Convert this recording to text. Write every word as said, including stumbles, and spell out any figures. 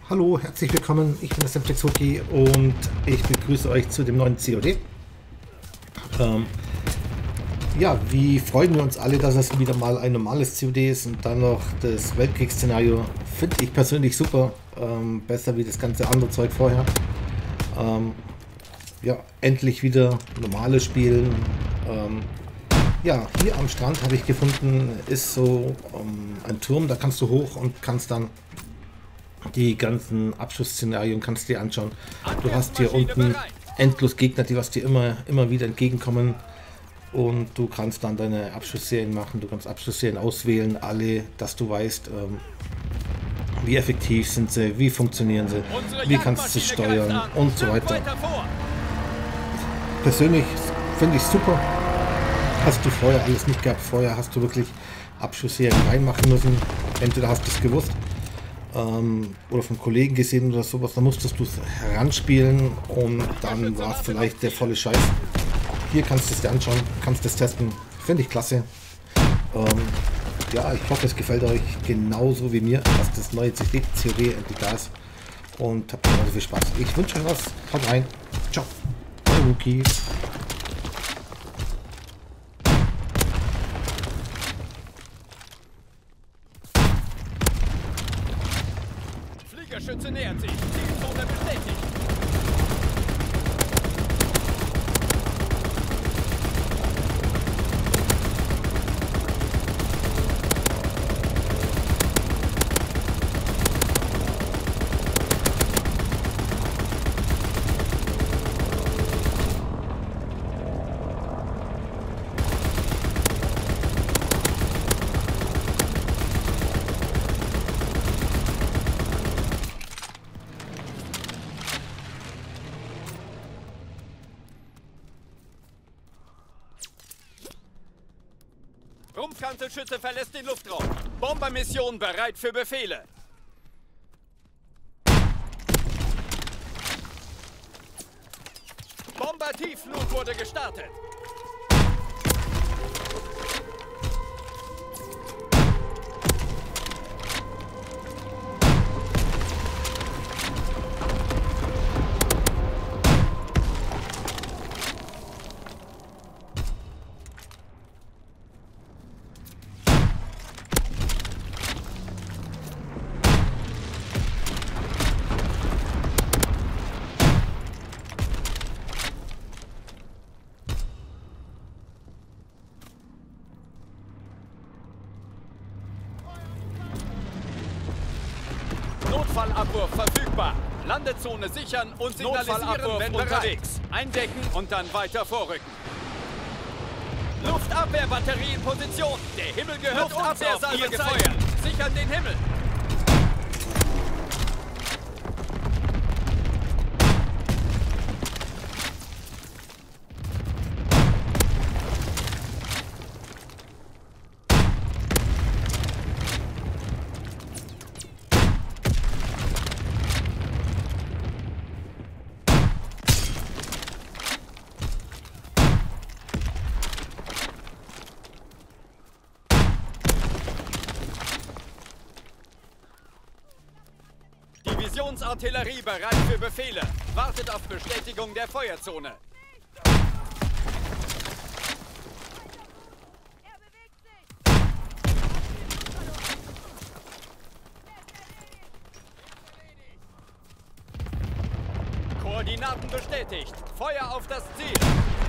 Hallo, herzlich willkommen, ich bin der Semtexhoki und ich begrüße euch zu dem neuen C O D. Ähm, ja, wie freuen wir uns alle, dass es wieder mal ein normales C O D ist und dann noch das Weltkriegsszenario. Finde ich persönlich super, ähm, besser wie das ganze andere Zeug vorher. Ähm, ja, endlich wieder normales Spielen. Ähm, ja, hier am Strand habe ich gefunden, ist so ähm, ein Turm, da kannst du hoch und kannst dann die ganzen Abschussszenarien kannst du dir anschauen. Du hast hier unten endlos Gegner, die was dir immer, immer wieder entgegenkommen. Und du kannst dann deine Abschussserien machen. Du kannst Abschussserien auswählen, alle, dass du weißt, ähm, wie effektiv sind sie, wie funktionieren sie, wie kannst du steuern und so weiter. Persönlich finde ich super. Hast du vorher alles nicht gehabt. Vorher hast du wirklich Abschussserien reinmachen müssen. Entweder hast du es gewusst oder vom Kollegen gesehen oder sowas, dann musstest du es heranspielen und dann war es vielleicht der volle Scheiß. Hier kannst du es dir anschauen, kannst es testen, finde ich klasse. Ähm, ja, ich hoffe, es gefällt euch genauso wie mir, dass das neue C O D endlich da ist und habt genauso viel Spaß. Ich wünsche euch was, haut rein, ciao, euer Wookie. Schütze nähert sich. Zielzone bestätigt. Rumpfkanzelschütze verlässt den Luftraum. Bombermission bereit für Befehle. Bomber-Tiefflug wurde gestartet. Notfallabwurf verfügbar. Landezone sichern und signalisieren, wenn unterwegs. Eindecken und dann weiter vorrücken. Luftabwehrbatterie in Position. Der Himmel gehört uns auf ihr gefeuert. Sichern den Himmel. Divisionsartillerie bereit für Befehle. Wartet auf Bestätigung der Feuerzone. Koordinaten bestätigt. Feuer auf das Ziel.